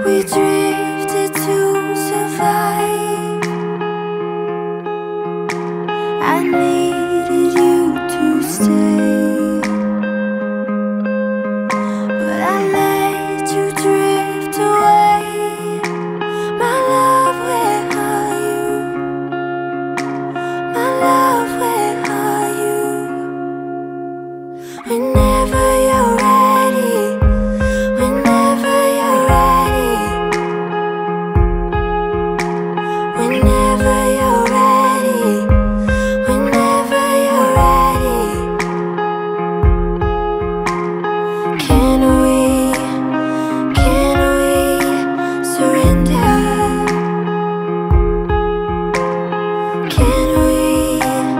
We drifted to survive. I needed you to stay, but I let you drift away. My love, where are you? My love, where are you? Whenever you're ready, whenever you're ready, whenever you're ready, whenever you're ready. Can we surrender? Can we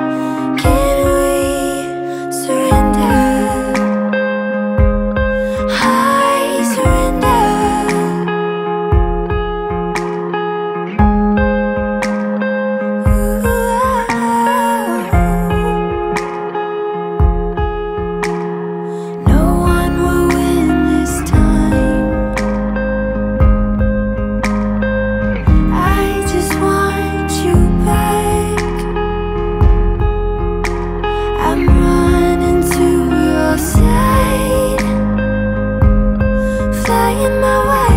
surrender? I surrender. No one will win this time. I just want you back. I'm running to your side, flying my way.